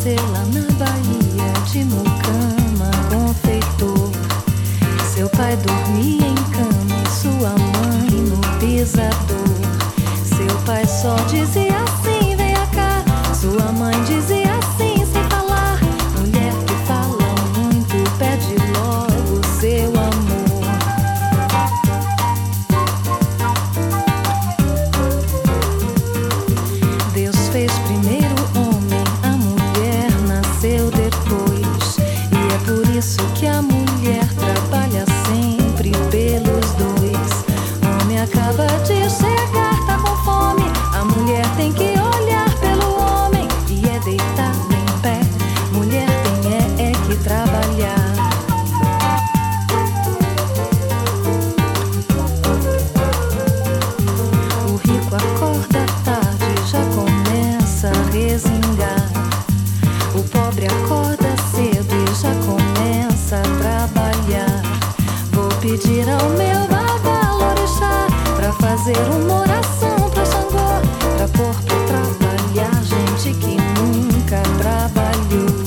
nasceu lá na Bahia de Mucama, confeitor. Seu pai dormia em cama e sua mãe no pisador. Seu pai só dizia assim, venha cá. Sua mãe dizia assim, sem falar. Mulher que fala muito, pede logo seu amor. Deus fez primeiro o homem, a mulher nasceu depois. E é por isso que a mulher trabalha sempre pelos dois. O homem acaba de chegar, tá com fome. A mulher tem que olhar pelo homem e é deitada em pé. Mulher tem que trabalhar. O rico acorda tarde, já começa a resingar. O pobre acorda cedo e já começa a trabalhar. Vou pedir ao meu babalorixá pra fazer uma oração pra Xangô, pra pôr pra trabalhar gente que nunca trabalhou.